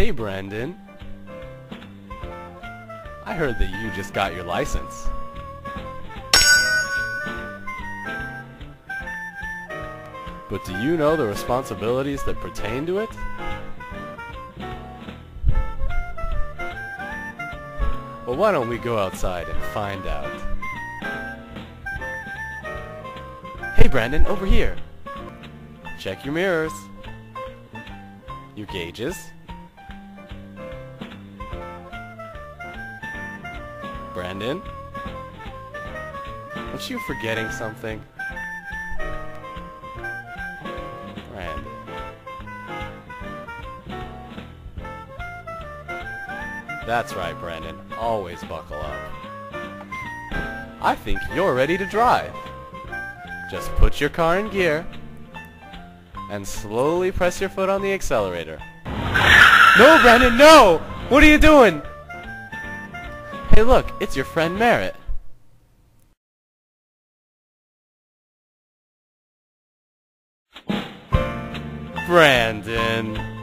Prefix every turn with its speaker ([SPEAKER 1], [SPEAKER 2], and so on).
[SPEAKER 1] Hey, Brandon. I heard that you just got your license. But do you know the responsibilities that pertain to it? Well, why don't we go outside and find out? Hey, Brandon, over here. Check your mirrors. Your gauges. Brandon? Aren't you forgetting something? Brandon. That's right, Brandon. Always buckle up. I think you're ready to drive. Just put your car in gear and slowly press your foot on the accelerator. No, Brandon, no! What are you doing? Hey, look, it's your friend Merritt. Brandon.